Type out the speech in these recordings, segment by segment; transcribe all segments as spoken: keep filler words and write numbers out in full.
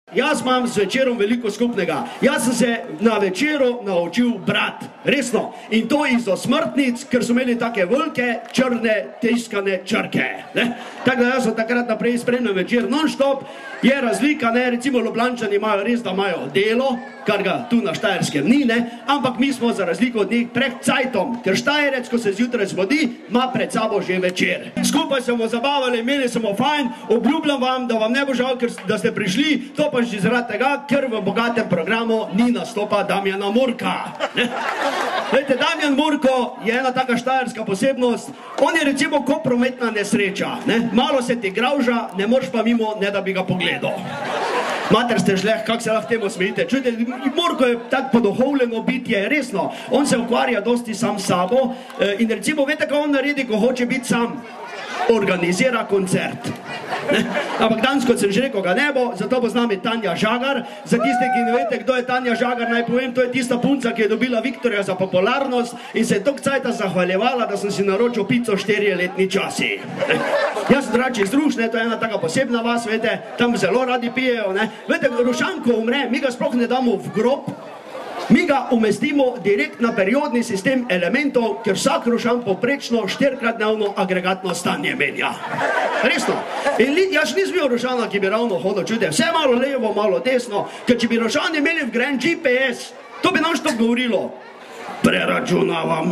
Jaz imam z večerom veliko skupnega. Jaz sem se na večeru naučil brat. Resno. In to iz osmrtnic, ker so imeli take velike, črne, tiskane črke. Tako da jaz sem takrat naprej spremljal večer non-stop. Je razlika, ne, recimo Ljubljančani imajo res, da imajo delo, kar ga tu na Štajerskem ni, ne, ampak mi smo za razliko od njih pred cajtom, ker Štajerec, ko se zjutraj zbudi, ima pred sabo že večer. Skupaj smo zabavali, imeli smo fajn, obljubljam vam, da vam ne bo žal, ker, da ste prišli, to pa že zaradi tega, ker v bogatem programu ni nastopa Damjana Murka. Ne? Lejte, Damjan Murko je ena taka štajerska posebnost, on je recimo ko prometna nesreča, ne? Malo se ti gravža, ne moreš pa mimo, ne da bi ga pogledal. Mater ste žleh, kak se lahko temu smejite. Čujte, Murko je tak poduhovljeno bitje, resno. On se ukvarja dosti sam s sabo in recimo, veste, kaj on naredi, ko hoče biti sam? Organizira koncert. Ne? Ampak danes, kot sem že rekel, ga ne bo, zato bo z nami Tanja Žagar. Za tiste, ki ne veste, kdo je Tanja Žagar, naj povem, to je tista punca, ki je dobila Viktorja za popularnost in se je tok cajta zahvaljevala, da sem si naročil pico štiriletni časi. Ne? Jaz sem drači iz Rušne, to je ena taka posebna vas, veste, tam zelo radi pijejo. Ne? Veste, Rušan, ko umre, mi ga sploh ne damo v grob, mi ga umestimo direkt na periodni sistem elementov, ker vsak Rušan poprečno štirikrat dnevno agregatno stanje menja. Resno. In jaz nisem bil Rušana, ki bi ravno hodil, čujte, vse malo levo, malo desno, ker če bi Rušani imeli vgrajen G P S, to bi nam što govorilo. Preračunavam.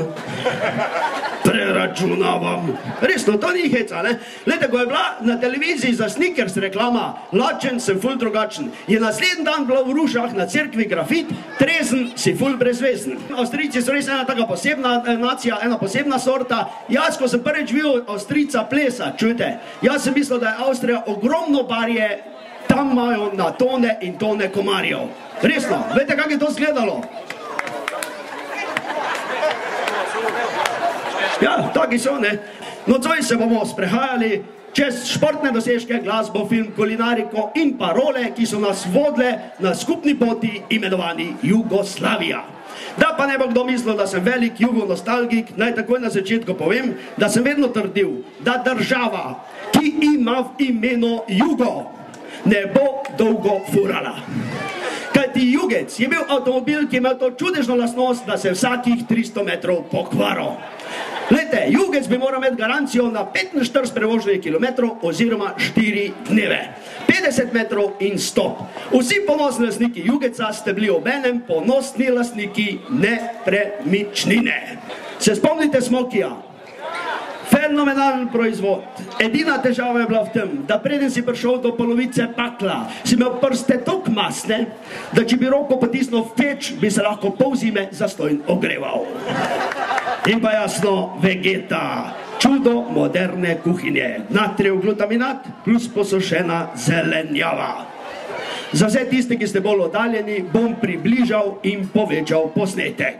Preračunavam. Resno, to ni heca, ne? Lejte, ko je bila na televiziji za Snickers reklama, lačen sem ful drugačen, je naslednji dan bila v Rušah na cerkvi grafit, trezen si ful brezvezen. Avstrijci so res ena taka posebna nacija, ena posebna sorta. Jaz, ko sem prvič videl Avstrijca plesa, čujte, jaz sem mislil, da je Avstrija ogromno barje, tam imajo na tone in tone komarjev. Resno, veste, kak je to izgledalo? Ja, taki so, ne. Nocoj se bomo sprehajali čez športne dosežke, glasbo, film, kulinariko in parole, ki so nas vodile na skupni poti imenovani Jugoslavija. Da pa ne bo kdo mislil, da sem velik jugonostalgik, naj takoj na začetku povem, da sem vedno trdil, da država, ki ima v imenu Jugo, ne bo dolgo furala. Kajti Jugec je bil avtomobil, ki je imel to čudežno lastnost, da se vsakih tristo metrov pokvaril. Lejte, Jugec bi moral imeti garancijo na petinštirideset prevoženih kilometrov oziroma štiri dneve. petdeset metrov in stop. Vsi ponosni lastniki Jugeca ste bili obenem ponosni lastniki nepremičnine. Se spomnite Smokija? Fenomenalen proizvod. Edina težava je bila v tem, da preden si prišel do polovice pakla, si imel prste tok masne, da če bi roko potisnil v peč, bi se lahko pol zime zastojn ogreval. In pa jasno, Vegeta, čudo moderne kuhinje. Natrijev glutaminat plus posušena zelenjava. Za vse tiste, ki ste bolj oddaljeni, bom približal in povečal posnetek.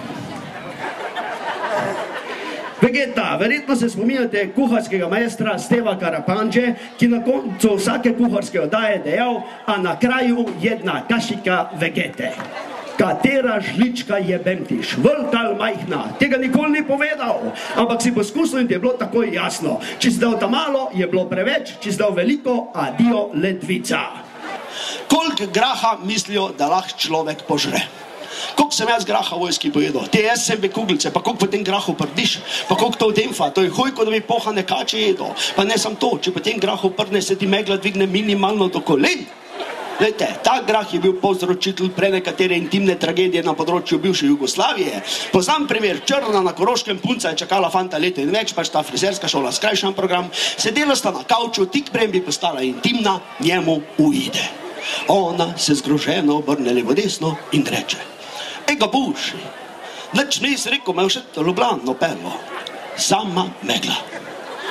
Vegeta, verjetno se spominjate kuharskega maestra Steva Karapanđe, ki na koncu vsake kuharske oddaje dejal, a na kraju jedna kašika Vegete. Katera žlička je bemtiš, velika ali majhna, tega nikoli ni povedal, ampak si poskusil in ti je bilo takoj jasno. Če si dal ta malo, je bilo preveč, če si dal veliko, adio ledvica. Koliko graha mislijo, da lahko človek požre? Koliko sem jaz graha v vojski pojedel? Te jaz sebe kuglice, pa koliko potem grahu prdiš, pa koliko to demfa, to je hojko, da bi pohane kače jedo. Pa ne sam to, če potem grahu prdne, se ti megla dvigne minimalno do kolen. Lejte, ta grah je bil povzročitelj prenekatere intimne tragedije na področju bivše Jugoslavije. Poznam primer, Črna na Koroškem, punca je čakala fanta leto in več, pač ta frizerska šola, skrajšan program, sedela sta na kavču, tik prej bi postala intimna, njemu uide. Ona se zgroženo obrne levo desno in reče: Ega buši, nič nisi rekel, me je še to Ljubljano perlo, sama megla.